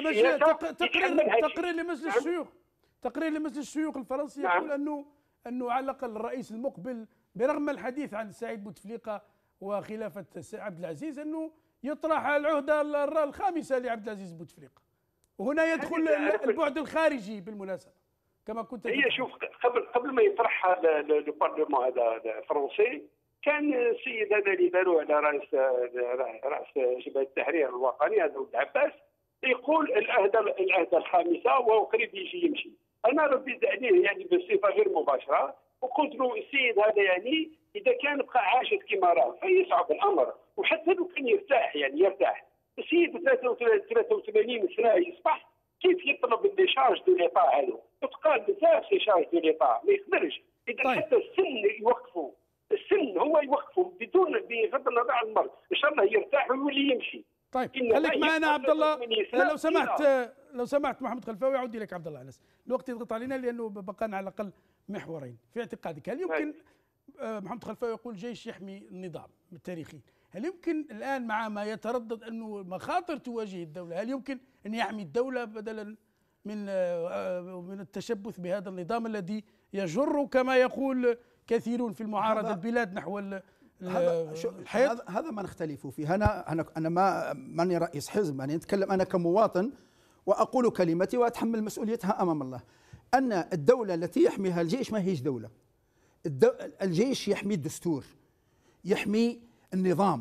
تقرير تقرير لمجلس الشيوخ تقرير لمجلس الشيوخ الفرنسي يقول نعم. انه انه على الاقل الرئيس المقبل برغم الحديث عن سعيد بوتفليقه وخلافه عبد العزيز انه يطرح العهده الخامسه لعبد العزيز بوتفليقه، وهنا يدخل البعد الخارجي بالمناسبه كما كنت هي شوف قبل قبل ما يطرحها البرلمان هذا الفرنسي كان السيد هذا اللي داروه على راس راس جبهه التحرير الوطني هذا ولد عباس يقول العهده العهده الخامسه وهو قريب يجي يمشي. انا رديت عليه يعني بصفه غير مباشره وقلت له السيد هذا يعني اذا كان بقى عاشت كما راه فيصعب الامر، وحتى لو كان يرتاح يعني يرتاح السيد ثلاثة وثمانين سنه يصبح كيف يطلب اللي شارج دو ليطا هذا؟ تقال بزاف لي شارج دو ليطا ما يقدرش. اذا طيب. حتى السن يوقفوا السن هو يوقفوا بدون بغض النظر عن المرض ان شاء الله يرتاح ويولي يمشي. طيب خليك معنا عبد الله لو سمحت لو سمحت محمد خلفاوي اعود اليك عبد الله انس. الوقت يضغط علينا لانه بقانا على الاقل محورين في اعتقادك. هل يمكن محمد خلفاوي يقول الجيش يحمي النظام التاريخي، هل يمكن الان مع ما يتردد انه مخاطر تواجه الدوله هل يمكن ان يحمي الدوله بدلا من من التشبث بهذا النظام الذي يجر كما يقول كثيرون في المعارضه البلاد نحو الحيط؟ هذا هذا ما نختلف فيه. انا انا انا ما ماني رئيس حزب، يعني نتكلم انا كمواطن واقول كلمتي واتحمل مسؤوليتها امام الله. أن الدولة التي يحميها الجيش ما هيش دولة. الجيش يحمي الدستور، يحمي النظام.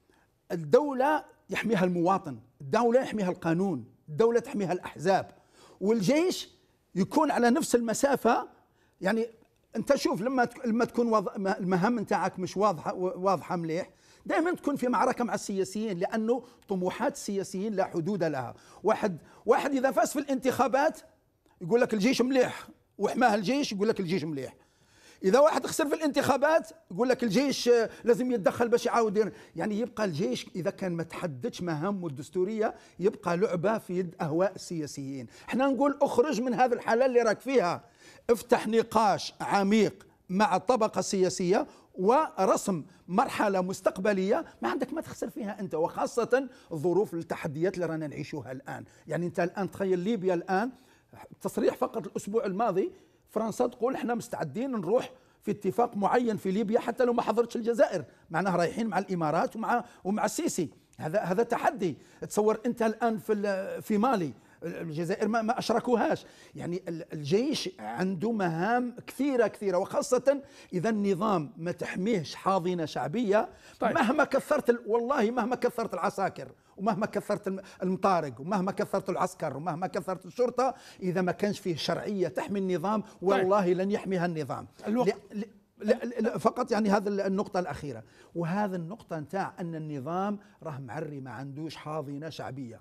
الدولة يحميها المواطن، الدولة يحميها القانون، الدولة تحميها الأحزاب. والجيش يكون على نفس المسافة. يعني أنت شوف لما لما تكون المهام نتاعك مش واضحة واضحة مليح، دائما تكون في معركة مع السياسيين، لأنه طموحات السياسيين لا حدود لها. واحد واحد إذا فاز في الانتخابات يقول لك الجيش مليح وحماه الجيش، يقول لك الجيش مليح. إذا واحد خسر في الانتخابات يقول لك الجيش لازم يتدخل باش يعاود. يعني يبقى الجيش إذا كان ما تحددش مهامه الدستورية يبقى لعبة في يد أهواء السياسيين. احنا نقول اخرج من هذه الحالة اللي راك فيها، افتح نقاش عميق مع الطبقة السياسية ورسم مرحلة مستقبلية ما عندك ما تخسر فيها أنت، وخاصة الظروف التحديات اللي رانا نعيشوها الآن. يعني أنت الآن تخيل ليبيا الآن، تصريح فقط الأسبوع الماضي فرنسا تقول احنا مستعدين نروح في اتفاق معين في ليبيا حتى لو ما حضرتش الجزائر، معناها رايحين مع الامارات ومع ومع السيسي. هذا هذا تحدي. تصور انت الان في في مالي الجزائر ما, ما اشركوهاش. يعني الجيش عنده مهام كثيره كثيره، وخاصه اذا النظام ما تحميهش حاضنه شعبيه. طيب. مهما كثرت والله مهما كثرت العساكر ومهما كثرت المطارق ومهما كثرت العسكر ومهما كثرت الشرطه، اذا ما كانش فيه شرعيه تحمي النظام والله طيب. لن يحميها النظام. ل... ل... ل... فقط يعني هذا النقطه الاخيره، وهذا النقطه نتاع ان النظام راه معري ما عندوش حاضنه شعبيه.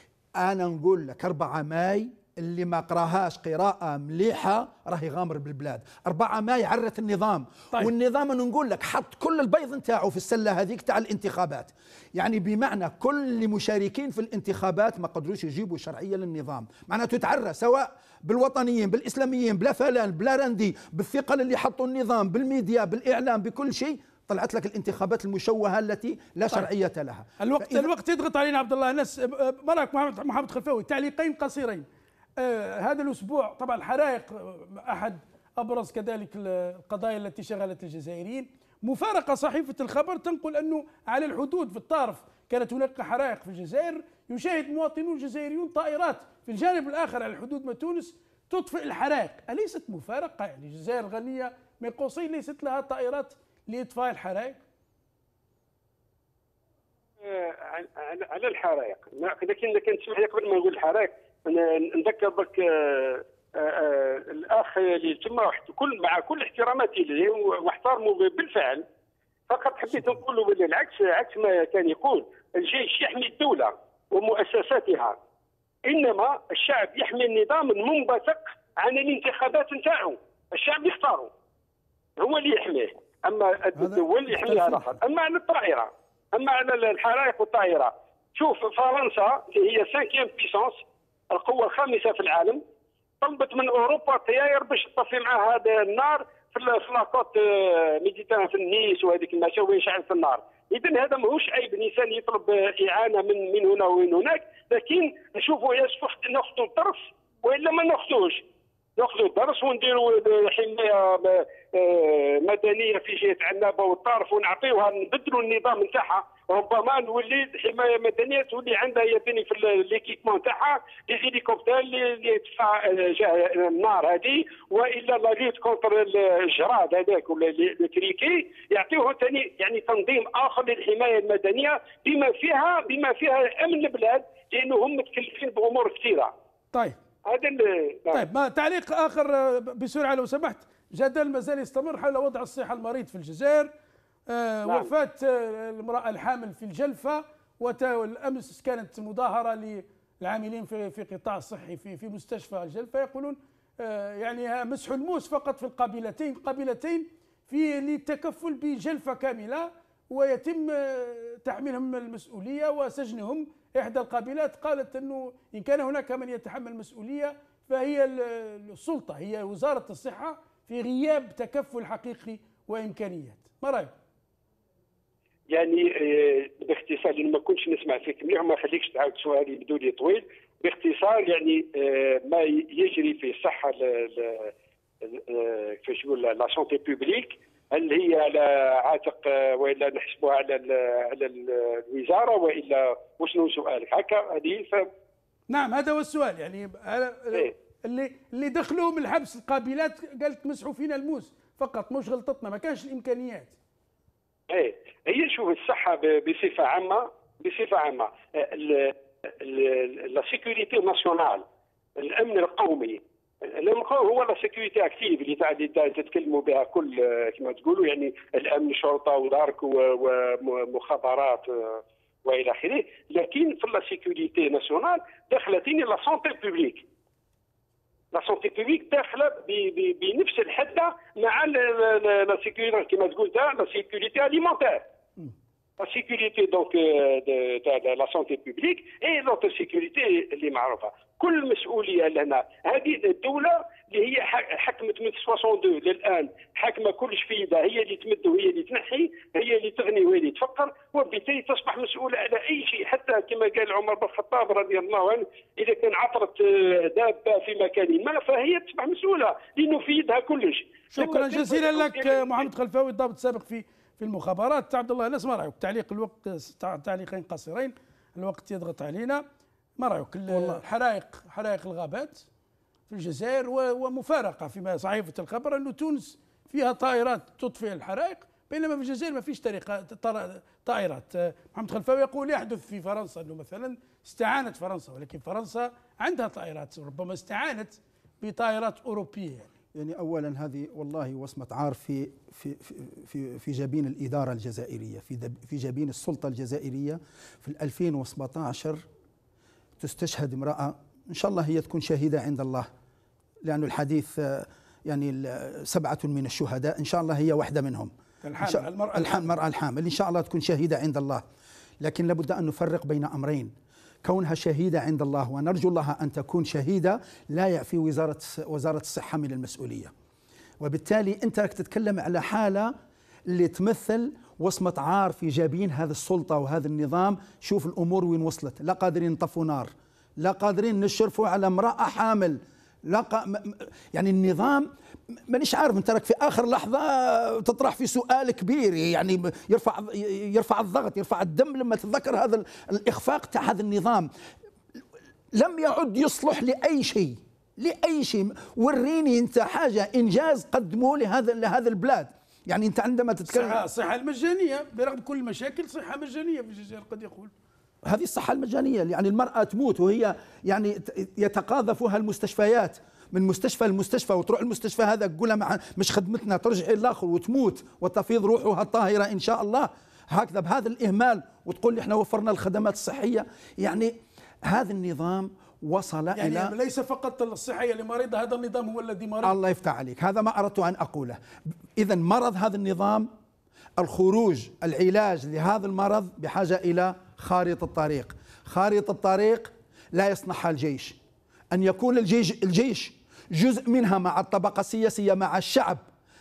أنا نقول لك أربعة ماي اللي ما قراهاش قراءة مليحة راه يغامر بالبلاد. أربعة ماي عرت النظام. طيب. والنظام أنا نقول لك حط كل البيض نتاعو في السلة هذيك تاع الانتخابات. يعني بمعنى كل المشاركين في الانتخابات ما قدروش يجيبوا شرعية للنظام، معناته تعرى سواء بالوطنيين بالإسلاميين بلا فلان بلا رندي، بالثقل اللي حطوا النظام بالميديا بالإعلام بكل شيء، طلعت لك الانتخابات المشوهه التي لا طيب. شرعيه لها. الوقت الوقت يضغط علينا عبد الله. الناس مراك محمد محمد خلفاوي، تعليقين قصيرين. آه هذا الاسبوع طبعا الحرائق احد ابرز كذلك القضايا التي شغلت الجزائريين. مفارقه صحيفه الخبر تنقل انه على الحدود في الطارف كانت هناك حرائق في الجزائر، يشاهد مواطنون جزائريون طائرات في الجانب الاخر على الحدود مع تونس تطفئ الحرائق. اليست مفارقه؟ يعني الجزائر غنيه من قوسين ليست لها طائرات لإطفاء الحرائق؟ على الحرائق، لكن كان تسمح لي قبل ما نقول الحرائق نذكر بك الاخ اللي تما كل مع كل احتراماتي له واحترمه بالفعل، فقط حبيت نقول له بالعكس عكس ما كان يقول. الجيش يحمي الدوله ومؤسساتها، انما الشعب يحمي النظام المنبثق عن الانتخابات نتاعو. الشعب يختاروا هو اللي يحميه، اما الدول اللي يحميها الاخر. اما على الطائره، اما على الحرائق والطائره، شوف فرنسا اللي هي سانكيام بيسونس، القوه الخامسه في العالم، طلبت من اوروبا الطياير باش تطفي معها هذا النار في لاكوت ميديتيران في النيس وهذيك الماشيه وين شعلت النار. اذا هذا ماهوش عيب الانسان يطلب اعانه من من هنا ومن هناك، لكن نشوفوا يصفح ناخذوا الطرف والا ما ناخذوش. ناخذوا الدرس ونديروا حمايه مدنيه في جهه عنابه والطارف ونعطيوها، نبدلوا النظام نتاعها. ربما نولي حمايه مدنيه تولي عندها يدني في ليكيبمون نتاعها لي هيليكوبتر اللي يدفع النار هذه، والا لا لوت كونتر الجراد هذاك ولا الكريكي، يعطيوه ثاني يعني تنظيم اخر للحمايه المدنيه بما فيها بما فيها امن البلاد، لانه هم متكلفين بامور كثيره. طيب هذا طيب ما تعليق اخر بسرعه لو سمحت. جدل ما زال يستمر حول وضع الصحه المريض في الجزائر. آه نعم. وفاه المراه الحامل في الجلفه، والامس كانت مظاهره للعاملين في في قطاع الصحي في في مستشفى الجلفه، يقولون آه يعني مسح الموس فقط في القابلتين قابلتين في للتكفل بجلفه كامله، ويتم تحميلهم المسؤوليه وسجنهم. إحدى القابلات قالت أنه إن كان هناك من يتحمل مسؤولية فهي السلطة، هي وزارة الصحة، في غياب تكفل حقيقي وإمكانيات. ما رأيك؟ يعني باختصار، لأن ما كنتش نسمع فيك مليح وما خليكش تعاود سؤالي بدوني طويل. باختصار يعني ما يجري في الصحة كيفاش نقول لا سونتي بوبليك، هل هي على عاتق والا نحسبوها على على الوزاره والا وشنو سؤالك هكا؟ هذه ف... نعم هذا هو السؤال. يعني إيه؟ اللي اللي دخلوهم الحبس القابلات قالت مسحوا فينا الموس فقط، مش غلطتنا، ما كانش الامكانيات. ايه هي شوف الصحه بصفه عامه بصفه عامه لا سيكوريتي ناسيونال، الامن القومي، الامن القومي هو لا سيكوريتي اكتيف اللي تتكلموا بها كل كما تقولوا، يعني الامن شرطه ودارك ومخابرات والى اخره. لكن في لا سيكوريتي ناسيونال دخلتين لا سونتي بوبليك، لا سونتي بوبليك داخله بنفس الحده مع لا سيكوريتي كما تقول لا سيكوريتي اليمونتير، لا سيكوريتي دونك تاع لا سونتي بوبليك اي لوتر سيكوريتي اللي معروفه. كل مسؤوليه لنا هذه الدوله اللي هي حكمت من اثنين وستين للان، حاكمه كلش في يدها، هي اللي تمد وهي اللي تنحي، هي اللي تغني وهي اللي تفكر، وبالتالي تصبح مسؤوله على اي شيء. حتى كما قال عمر بن الخطاب رضي الله عنه، اذا كان عثرت دابه في مكان ما فهي تصبح مسؤوله لانه في يدها كلش. شكرا جزيلا لك محمد خلفاوي، الضابط السابق في في المخابرات. عبد الله ناس، ما رايك؟ تعليق الوقت، تعليقين قصيرين، الوقت يضغط علينا. ما رايك؟ الحرائق، حرائق الغابات في الجزائر ومفارقه في صحيفه الخبر انه تونس فيها طائرات تطفئ الحرائق، بينما في الجزائر ما فيش طريقه طائرات. محمد خلفاوي يقول يحدث في فرنسا انه مثلا استعانت فرنسا، ولكن فرنسا عندها طائرات، ربما استعانت بطائرات اوروبيه. يعني يعني اولا هذه والله وصمه عار في في في في جبين الاداره الجزائريه، في في جبين السلطه الجزائريه. في ألفين وسبعطاش تستشهد امراه، ان شاء الله هي تكون شهيده عند الله، لانه الحديث يعني سبعه من الشهداء، ان شاء الله هي واحده منهم. الحامل، المراه المراه الحامل ان شاء الله تكون شهيده عند الله. لكن لابد ان نفرق بين امرين، كونها شهيدة عند الله ونرجو الله أن تكون شهيدة لا يعفي وزارة وزارة الصحة من المسؤولية. وبالتالي أنت راك تتكلم على حالة اللي تمثل وصمة عار في جبين هذه السلطة وهذا النظام. شوف الأمور وين وصلت، لا قادرين نطفوا نار، لا قادرين نشرفوا على امرأة حامل، لا ق... يعني النظام مانيش عارف. انت راك في اخر لحظه تطرح في سؤال كبير، يعني يرفع يرفع الضغط، يرفع الدم لما تتذكر هذا الاخفاق تاع هذا النظام. لم يعد يصلح لاي شيء، لاي شيء. وريني انت حاجه انجاز قدموه لهذا لهذا البلاد. يعني انت عندما تتكلم الصحه الصحه المجانيه برغم كل المشاكل، صحه مجانيه في الجزائر قد يقول هذه الصحه المجانيه، يعني المراه تموت وهي يعني يتقاذفها المستشفيات من مستشفى لمستشفى، وتروح المستشفى هذا تقول لها مش خدمتنا، ترجعي للاخر وتموت وتفيض روحها الطاهره ان شاء الله. هكذا بهذا الاهمال وتقول لي احنا وفرنا الخدمات الصحيه. يعني هذا النظام وصل يعني الى ليس فقط الصحيه لمريضها، هذا النظام هو الذي مرض. الله يفتح عليك، هذا ما اردت ان اقوله. اذا مرض هذا النظام، الخروج العلاج لهذا المرض بحاجه الى خارطه الطريق. خارطه الطريق لا يصنعها الجيش، ان يكون الجيش الجيش جزء منها مع الطبقة السياسية مع الشعب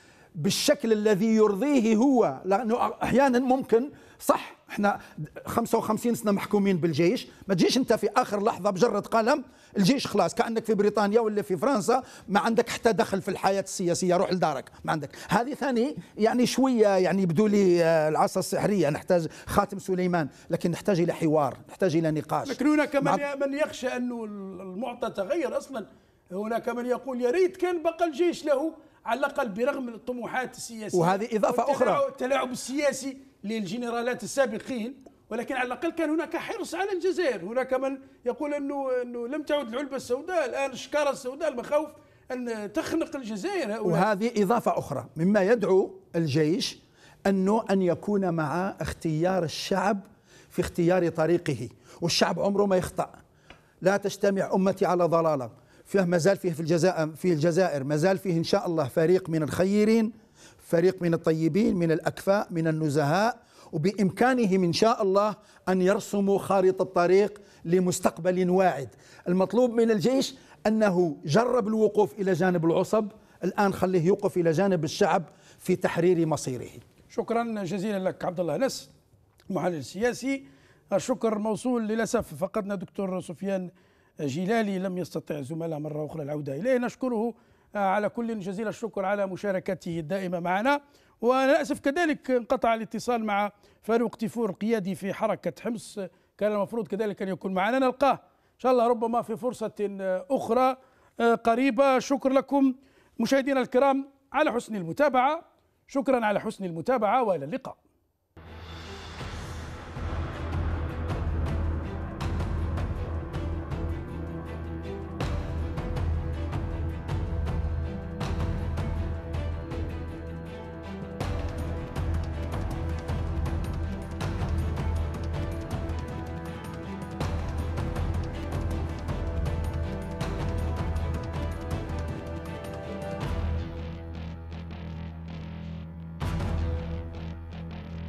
بالشكل الذي يرضيه هو. لأنه أحيانا ممكن صح احنا خمسة وخمسين سنة محكومين بالجيش، ما تجيش انت في آخر لحظة بجرة قلم الجيش خلاص، كأنك في بريطانيا ولا في فرنسا ما عندك حتى دخل في الحياة السياسية، روح لدارك ما عندك. هذه ثاني يعني شوية يعني يبدو لي العصا السحرية، نحتاج خاتم سليمان، لكن نحتاج إلى حوار، نحتاج إلى نقاش. لكن هناك من, من يخشى أنه المعطى تغير أصلا. هناك من يقول يا ريت كان بقى الجيش له على الأقل برغم الطموحات السياسية، وهذه إضافة أخرى، التلاعب السياسي للجنرالات السابقين، ولكن على الأقل كان هناك حرص على الجزائر. هناك من يقول أنه أنه لم تعد العلبة السوداء، الآن الشكارة السوداء، المخاوف أن تخنق الجزائر هؤلاء. وهذه إضافة أخرى مما يدعو الجيش أنه أن يكون مع اختيار الشعب في اختيار طريقه، والشعب عمره ما يخطأ. لا تجتمع أمتي على ضلالة. فيه ما زال فيه في الجزائر في الجزائر ما زال فيه إن شاء الله فريق من الخيرين، فريق من الطيبين، من الأكفاء، من النزهاء، وبإمكانهم إن شاء الله أن يرسموا خارطة الطريق لمستقبل واعد. المطلوب من الجيش أنه جرب الوقوف إلى جانب العصب، الآن خليه يوقف إلى جانب الشعب في تحرير مصيره. شكرا جزيلا لك عبد الله نس، المحلل السياسي. الشكر موصول. للأسف فقدنا دكتور سفيان جلالي، لم يستطع الزملاء مرة أخرى العودة إليه. نشكره على كل جزيل الشكر على مشاركته الدائمة معنا. وللأسف كذلك انقطع الاتصال مع فاروق تيفور القيادي في حركة حمص، كان المفروض كذلك أن يكون معنا. نلقاه إن شاء الله ربما في فرصة أخرى. قريبة. شكر لكم مشاهدينا الكرام على حسن المتابعة، شكرا على حسن المتابعة وإلى اللقاء.